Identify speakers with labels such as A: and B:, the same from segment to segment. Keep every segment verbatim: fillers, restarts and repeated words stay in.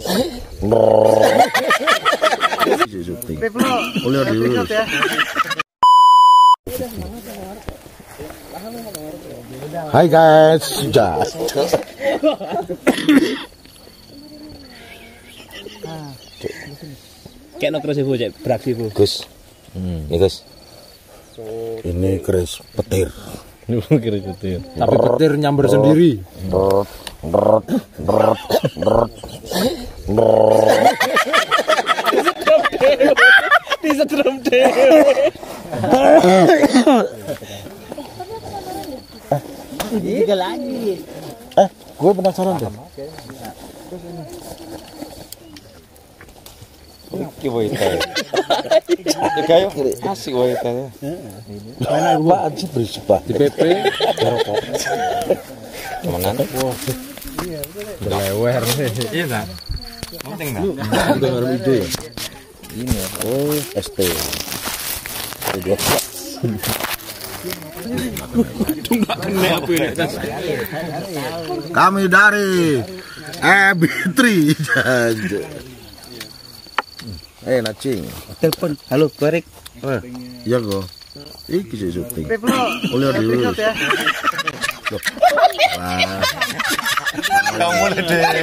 A: Hai guys, sudah.
B: Kayak no keras ibu, cek beraksi ibu.
A: Gus, hmm. ya Gus. Ini keris petir.
B: Keris petir.
A: Tapi petir nyamber sendiri.
B: Disetrum deh.
C: Tiga lagi.
A: Eh, gue penasaran deh.
D: Iki wae-wae. Ya kayo asik wae-wae.
A: Mana gua aja berisik Pak.
B: Di P P rokok.
D: Temenan.
B: Lewer.
D: Iya enggak? Penting enggak?
A: Udah ngaruh ide. Ini oh S T. Kami dari E B tiga. Eh, nacing.
C: Telepon. Halo, korek.
A: Eh, iya kok. Iki sih syuting. Oleh dulu. Wah.
D: Kamu le dhewe.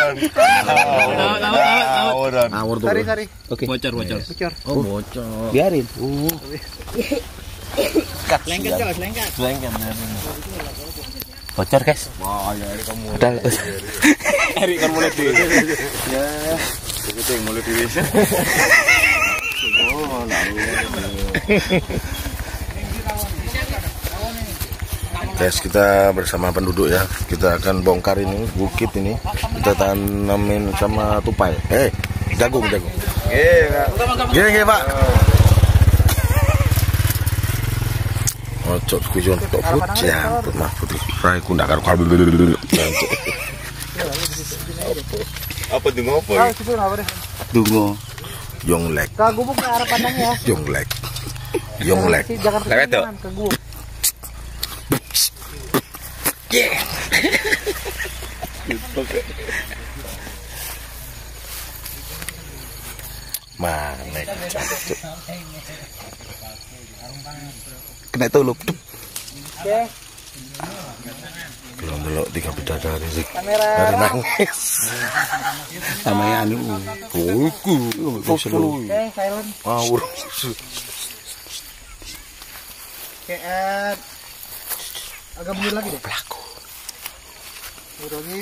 A: Ngawur tuh.
C: Sari-sari.
B: Oke. Bocor, bocor.
C: Bocor.
A: Oh, bocor.
C: Biarin.
A: Uh.
C: Lengket, Jos, lengket.
D: Lengket.
B: Bocor, guys.
D: Wah, ya kamu.
B: Padahal
D: Erik kan mulai dhewe. Ya. Itu yang mulai dhewe. Oh, lalu.
A: Guys, kita bersama penduduk ya. Kita akan bongkar ini bukit ini. Kita tanamin sama tupai. Eh, jagung, jagung. Gini, gini, Pak. Ocok kujon tok put ya, put mah putih. Rai ku ndak karo
D: Apa tuh ngopo?
C: Ah, situ apa deh?
A: Dungo. Yonglek.
C: Ke gubuk ke arah pandangnya.
A: Yonglek. Yonglek.
C: Jangan
D: Lewat tuh.
C: ke gubuk.
A: Yeah. Mana? Kena tulup.
C: Oke.
A: Belum belok tiga bidadari sih.
C: Kamera.
A: Dari nangis. Namanya anu. Buku.
C: Oke, silent.
A: Ngawur.
C: Oke, eh, agak mundur lagi deh.
A: Pelaku.
C: Mundur lagi.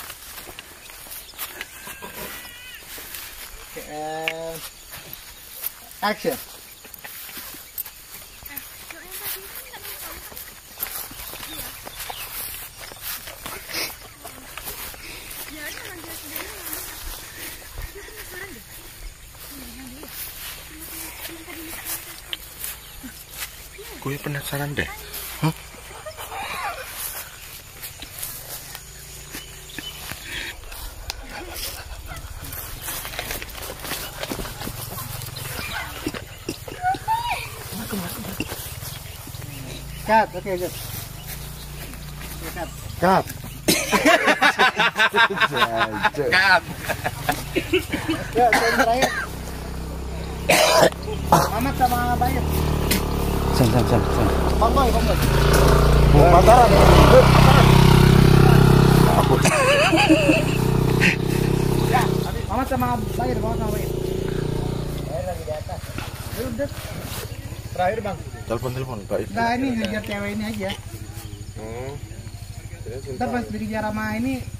C: Oke, eh, action.
A: Gue penasaran deh. Huh?
C: Cut, oke, Cut. Cut.
A: Cut.
D: Kat.
C: Ya, yang terakhir. Mamat sama Bayet.
B: San, san, san, san.
C: Konvoy, konvoy.
A: Pacaran.
C: Ya, Mamat sama Bayet, Mamat sama Bayet. Bayet lagi di atas. Ayo, udah. Terakhir, Bang.
A: Telepon telepon Pak.
C: Nah, ini ngejar cewek ini aja.
D: Hmm.
C: Ntar pas dikejar sama ini